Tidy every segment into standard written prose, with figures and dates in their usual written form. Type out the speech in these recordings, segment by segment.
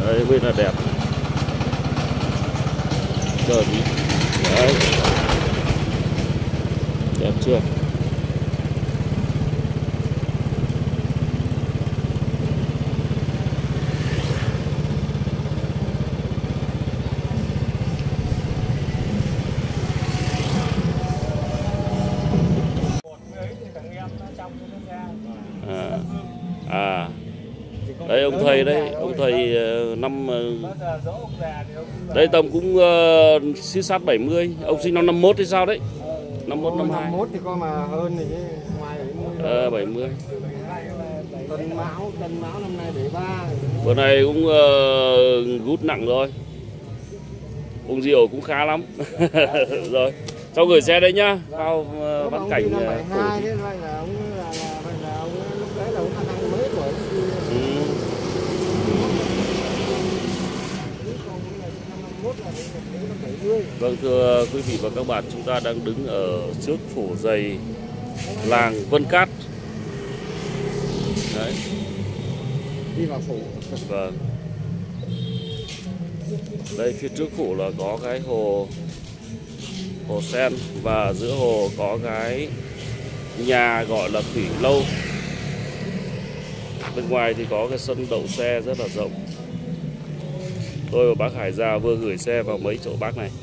Đấy, bên là đẹp. Cờ gì? Đấy. Đẹp chưa? Đấy ông thầy đấy, ông thầy năm đấy tầm cũng xí sát 70, ông sinh năm 51 thì sao đấy? 51 52. 51 thì có mà hơn thì ngoài 70. Tân Mão năm nay 73. Bữa nay cũng gút nặng rồi. Uống rượu cũng khá lắm. Rồi, cho gửi xe đấy nhá. Vào Văn Cảnh phủ. Vâng, thưa quý vị và các bạn, chúng ta đang đứng ở trước phủ giày làng Vân Cát. Đấy. Đi vào phủ. Vâng. Đây phía trước phủ là có cái hồ sen, và giữa hồ có cái nhà gọi là Thủy Lâu. Bên ngoài thì có cái sân đậu xe rất là rộng. Tôi và bác Hải Gia vừa gửi xe vào mấy chỗ bác này.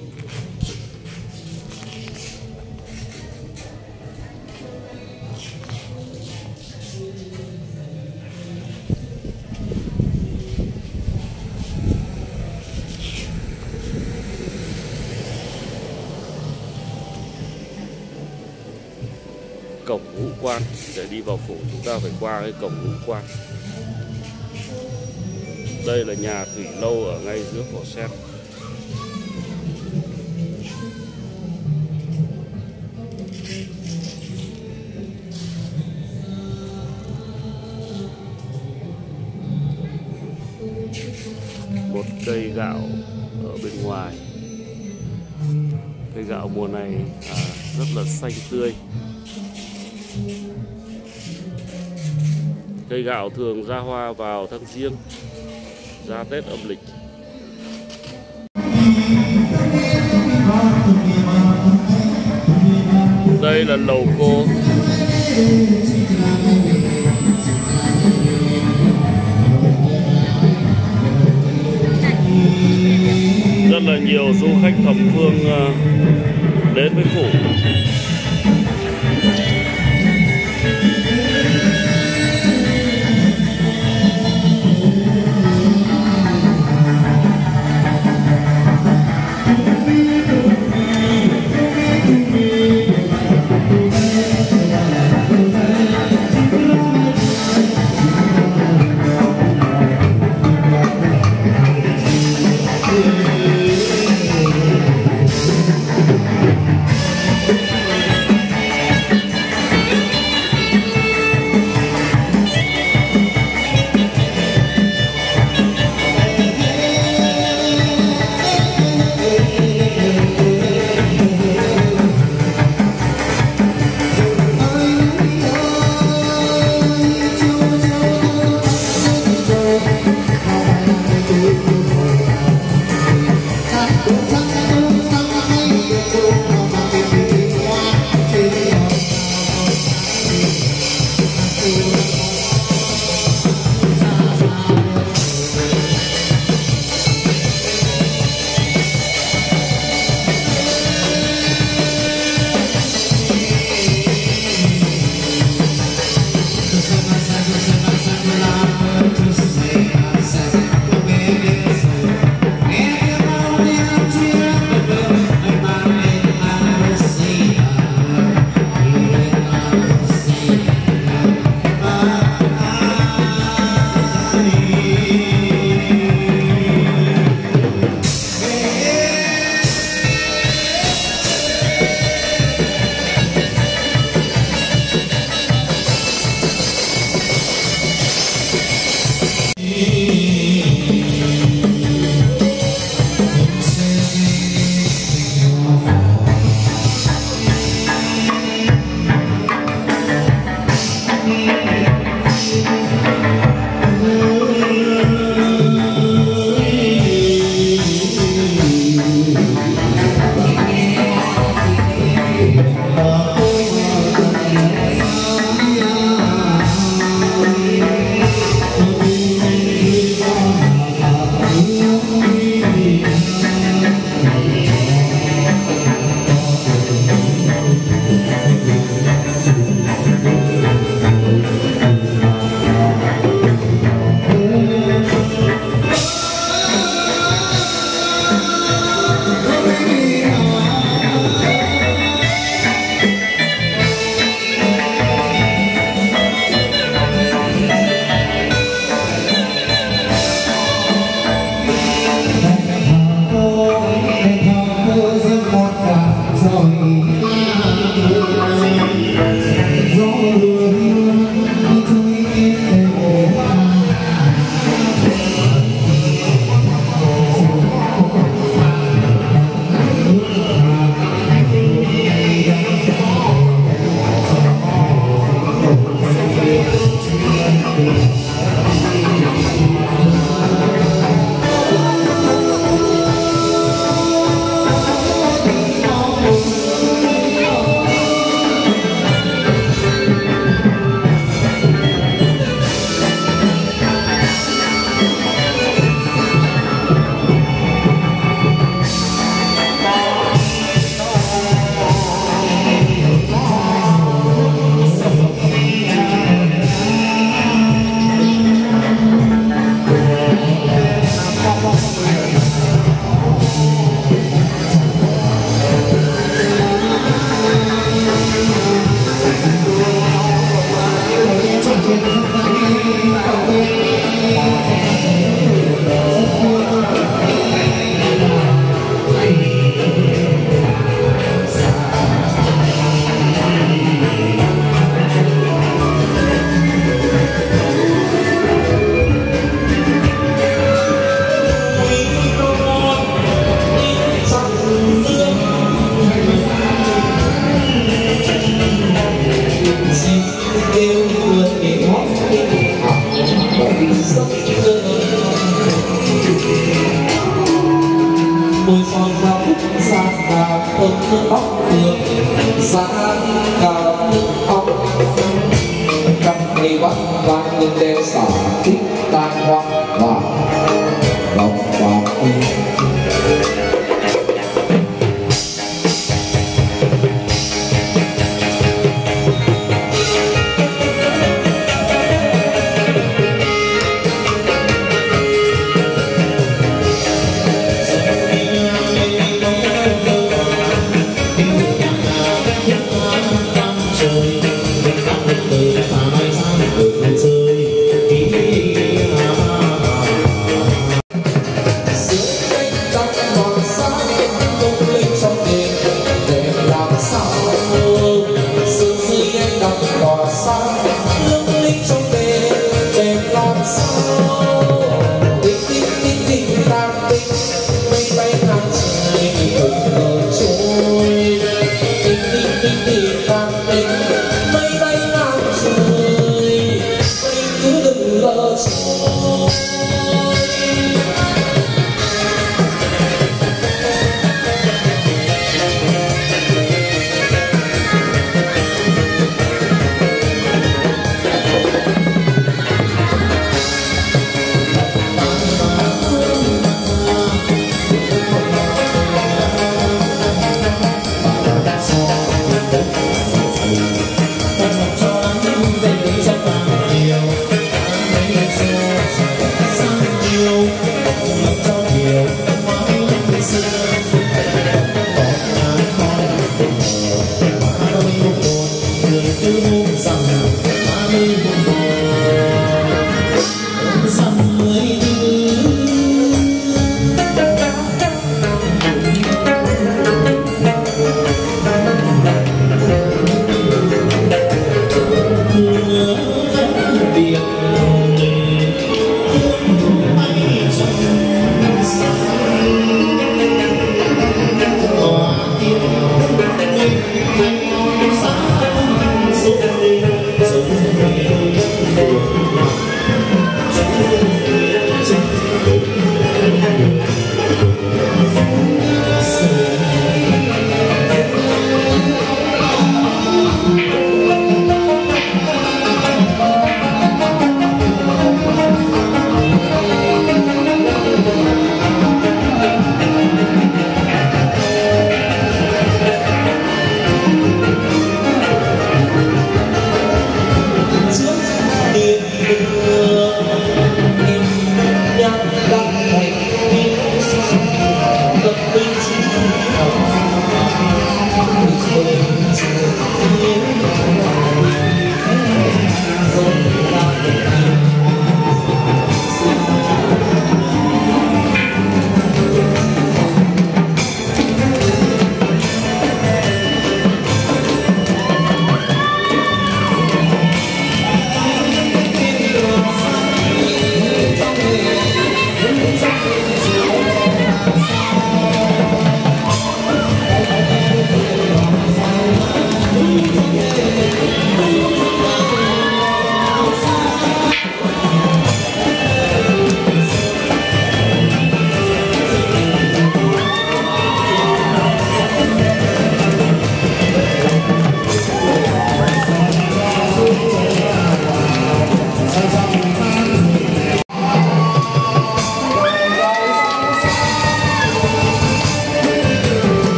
Cổng Ngũ Quan, để đi vào phủ chúng ta phải qua cái cổng Ngũ Quan. Đây là nhà Thủy Lâu ở ngay giữa hồ sen. Một cây gạo ở bên ngoài. Cây gạo mùa này rất là xanh tươi. Cây gạo thường ra hoa vào tháng Giêng, ra Tết âm lịch. Đây là lầu cô. Rất là nhiều du khách thập phương đến với phủ. môi son nóng xa cả thơm óc hương xa cả nước óc cặp đi bắt vang lên đeo xả thích tan hoang và lòng vàng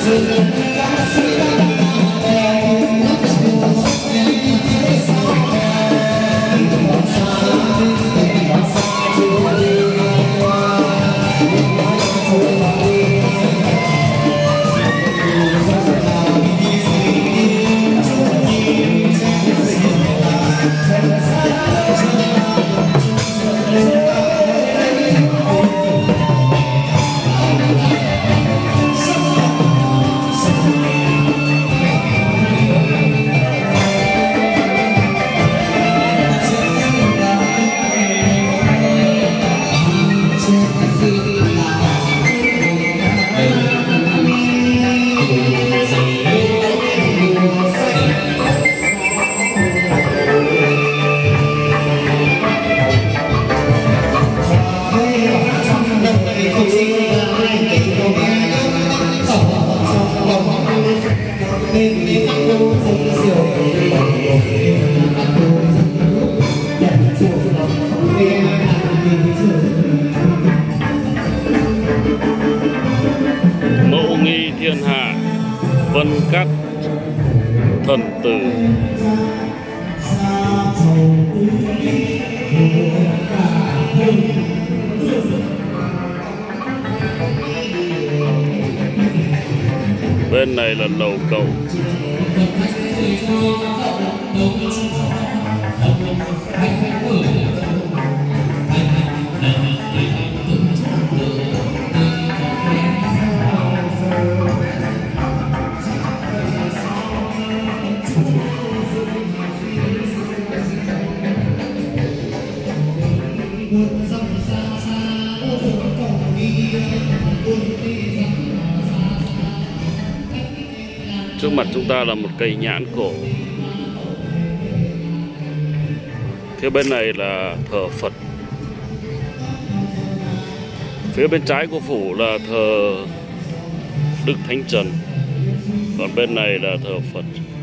Mẫu nghi thiên hạ, vân cát thần tử. Bên này là lầu cầu. Trước mặt chúng ta là một cây nhãn cổ. Phía bên này là thờ Phật. Phía bên trái của phủ là thờ Đức Thánh Trần. Còn bên này là thờ Phật.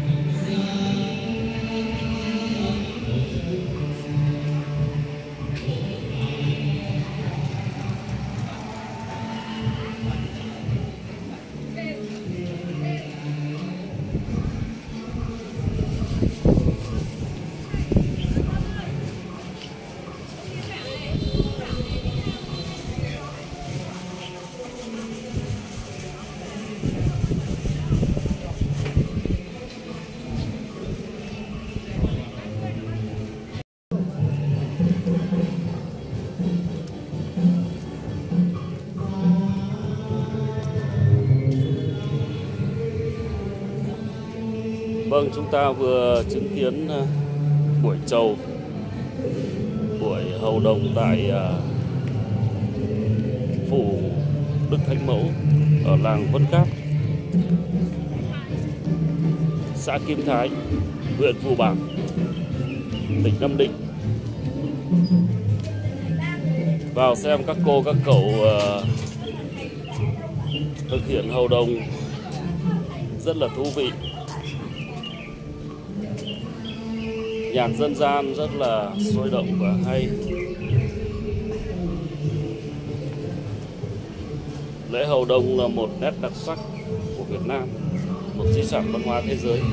Vâng, chúng ta vừa chứng kiến buổi chầu, buổi hầu đồng tại phủ Đức Thánh Mẫu ở làng Vân Cát, xã Kim Thái, huyện Phù Bảng, tỉnh Nam Định. Vào xem các cô các cậu thực hiện hầu đồng rất là thú vị. Nhạc dân gian rất là sôi động và hay. Lễ hầu đồng là một nét đặc sắc của Việt Nam, một di sản văn hóa thế giới.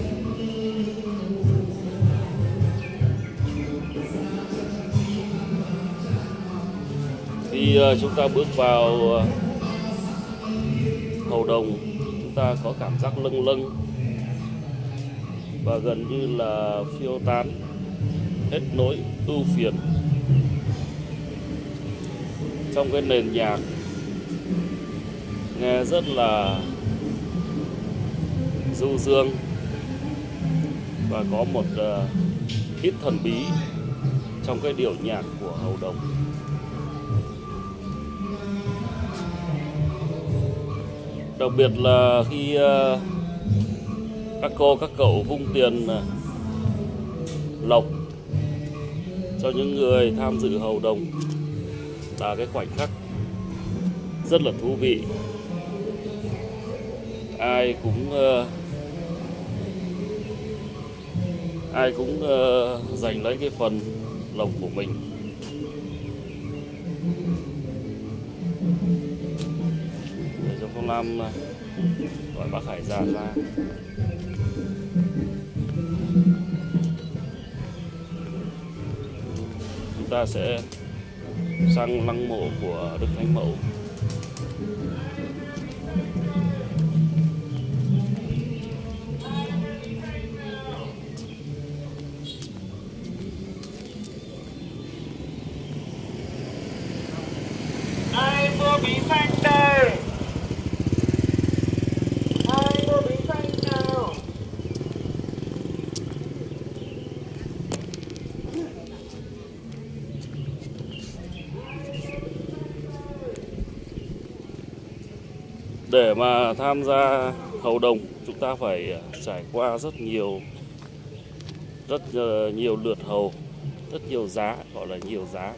Khi chúng ta bước vào hầu đồng, chúng ta có cảm giác lâng lâng và gần như là phiêu tán hết nỗi ưu phiền trong cái nền nhạc nghe rất là du dương và có một ít thần bí trong cái điệu nhạc của hầu đồng. Đặc biệt là khi các cô các cậu vung tiền lộc cho những người tham dự hầu đồng là cái khoảnh khắc rất là thú vị. Ai cũng giành lấy cái phần lộc của mình. Để cho Phong Lam gọi bác Hải già ra. Chúng ta sẽ sang lăng mộ của Đức Thánh Mẫu. Ai vừa bị phanh đây? Ai vừa bị phanh nào? Để mà tham gia hầu đồng, chúng ta phải trải qua rất nhiều lượt hầu, rất nhiều giá, gọi là nhiều giá.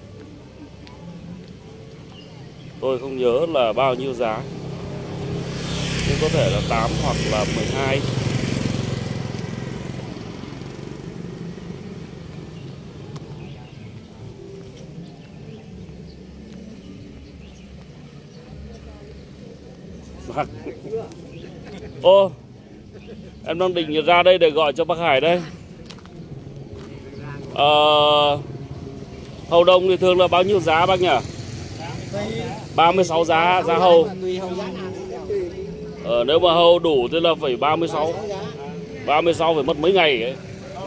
Tôi không nhớ là bao nhiêu giá, nhưng có thể là 8 hoặc là 12. Ô, em đang định ra đây để gọi cho bác Hải đây. Hầu đồng thì thường là bao nhiêu giá bác nhỉ? 36 giá hầu. Nếu mà hầu đủ thì là phải 36. 36 phải mất mấy ngày ấy.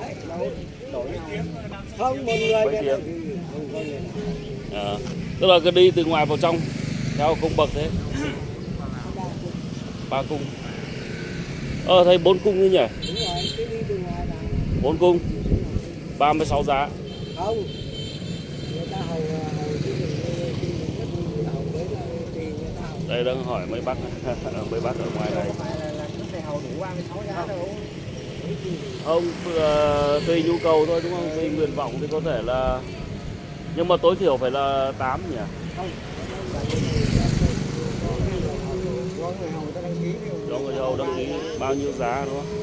Mấy tiếng. Tức là cứ đi từ ngoài vào trong theo cung bậc thế. 3 cung. Thấy 4 cung như nhỉ? 4 cung 36 giá. Không. Đây đang hỏi mấy bác mấy bác ở ngoài này. Không, tùy nhu cầu thôi đúng không? Tùy nguyện vọng thì có thể là, nhưng mà tối thiểu phải là 8 nhỉ? Do người hầu đăng ký bao nhiêu giá đúng không?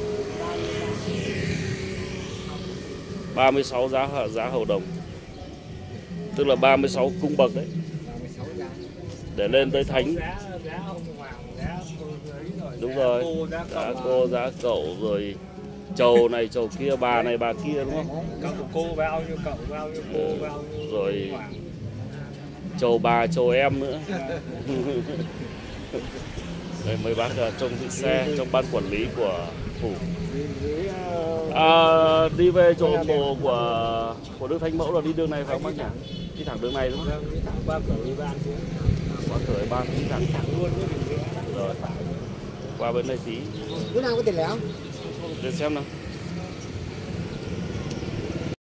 36 giá hầu đồng. Tức là 36 cung bậc đấy. Để lên tới thánh. Đúng rồi. Giá cô, giá cậu, rồi chầu này chầu kia, bà này bà kia đúng không? Cô bao nhiêu, cậu bao nhiêu, cô bao nhiêu. Rồi chầu bà, chầu em nữa. Đây mấy bác trông giữ xe trong ban quản lý của phủ. Đi về chỗ mộ của Đức Thánh Mẫu là đi đường này phải không bác nhỉ? Đi thẳng đường này đúng không? Qua cửa ban đi thẳng luôn. Rồi qua bên này tí. Bữa nào có tiền lẻ không? Để xem nào.